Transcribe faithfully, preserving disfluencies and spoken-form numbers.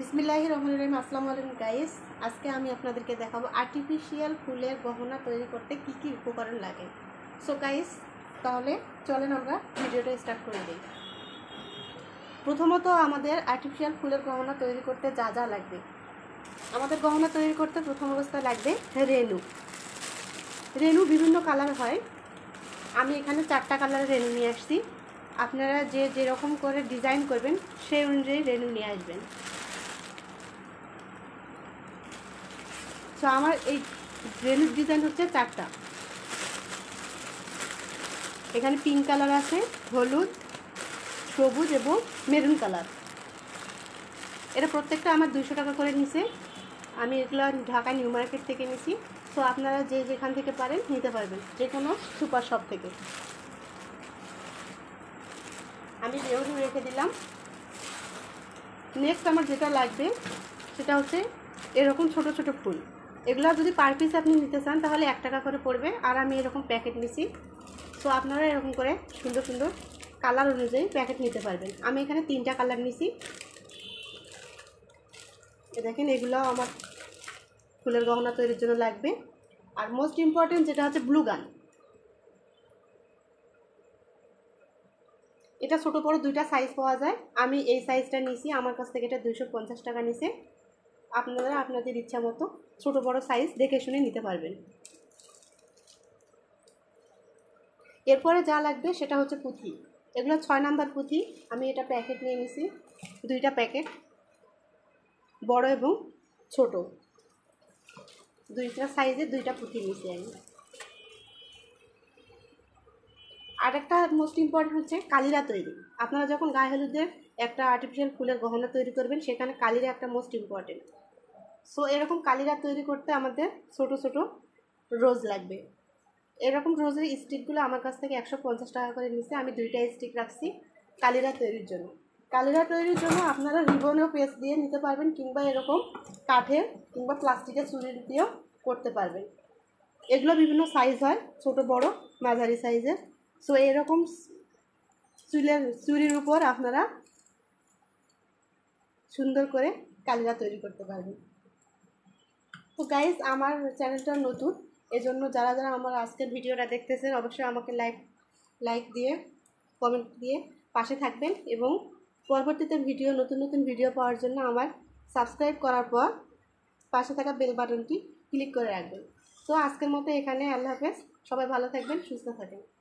বিসমিল্লাহির রহমানির রহিম। আসসালামু আলাইকুম গাইস। আজকে আমি আপনাদেরকে দেখাবো আর্টিফিশিয়াল ফুলের গহনা তৈরি করতে কি কি উপকরণ লাগে। সো গাইস, তাহলে চলেন আমরা ভিডিওটা স্টার্ট করে দিই। প্রথমত আমাদের আর্টিফিশিয়াল ফুলের গহনা তৈরি করতে যা যা লাগবে, আমাদের গহনা তৈরি করতে প্রথম অবস্থায় লাগবে রেনু। রেনু বিভিন্ন কালার হয়, আমি এখানে চারটা কালারের রেনু নিয়ে আসছি। আপনারা যে যেরকম করে ডিজাইন করবেন সেই অনুযায়ী রেনু নিয়ে আসবেন। তো আমার এই রেনুর ডিজাইন হচ্ছে চারটা। এখানে পিঙ্ক কালার আছে, হলুদ, সবুজ এবং মেরুন কালার। এটা প্রত্যেকটা আমার দুইশো টাকা করে নিছে। আমি এগুলো ঢাকা নিউ মার্কেট থেকে নিছি। তো আপনারা যে যেখান থেকে পারেন নিতে পারবেন, যে কোনো সুপার শপ থেকে। আমি রেনু রেখে দিলাম। নেক্সট আমার যেটা লাগবে সেটা হচ্ছে এরকম ছোট ছোট ফুল। এগুলো যদি পার পিস আপনি নিতে চান তাহলে এক টাকা করে পড়বে, আর আমি এরকম প্যাকেট নিছি। সো আপনারা এরকম করে সুন্দর সুন্দর কালার অনুযায়ী প্যাকেট নিতে পারবেন। আমি এখানে তিনটা কালার নিছি। দেখেন, এগুলো আমার ফুলের গহনা তৈরির জন্য লাগবে। আর মোস্ট ইম্পর্টেন্ট যেটা হচ্ছে ব্লু গান। এটা ছোটো বড়ো দুইটা সাইজ পাওয়া যায়। আমি এই সাইজটা নিছি, আমার কাছ থেকে এটা দুইশো পঞ্চাশ টাকা নিছে। আপনারা আপনাদের ইচ্ছা মতো ছোটো বড়ো সাইজ দেখে শুনে নিতে পারবেন। এরপরে যা লাগবে সেটা হচ্ছে পুঁথি। এগুলো ছয় নাম্বার পুঁথি। আমি এটা প্যাকেট নিয়ে নিছি, দুইটা প্যাকেট, বড় এবং ছোট, দুইটা সাইজে দুইটা পুঁথি নিছি আমি। আর একটা মোস্ট ইম্পর্টেন্ট হচ্ছে কালিরা তৈরি। আপনারা যখন গায়ে হলুদের একটা আর্টিফিশিয়াল ফুলের গহনা তৈরি করবেন সেখানে কালিরা একটা মোস্ট ইম্পর্টেন্ট। সো এরকম কালিরা তৈরি করতে আমাদের ছোট ছোট রোজ লাগবে। এরকম রোজের স্টিকগুলো আমার কাছ থেকে একশো পঞ্চাশ টাকা করে নিচ্ছে। আমি দুইটা স্টিক রাখছি কালিরা তৈরির জন্য। কালিরা তৈরির জন্য আপনারা রিবনও পেজ দিয়ে নিতে পারবেন, কিংবা এরকম কাঠের কিংবা প্লাস্টিকের চুড়ি দিয়েও করতে পারবেন। এগুলো বিভিন্ন সাইজ হয়, ছোট বড় মাঝারি সাইজের। সো এরকম চুলের চুড়ির উপর আপনারা সুন্দর করে কালিরা তৈরি করতে পারবেন। তো গাইজ, আমার চ্যানেলটা নতুন, এজন্য যারা যারা আমার আজকের ভিডিওটা দেখতেছেন অবশ্যই আমাকে লাইক লাইক দিয়ে কমেন্ট দিয়ে পাশে থাকবেন, এবং পরবর্তীতে ভিডিও নতুন নতুন ভিডিও পাওয়ার জন্য আমার সাবস্ক্রাইব করার পর পাশে থাকা বেল বাটনটি ক্লিক করে রাখবেন। তো আজকের মতো এখানে, আল্লাহ হাফেজ। সবাই ভালো থাকবেন, সুস্থ থাকবেন।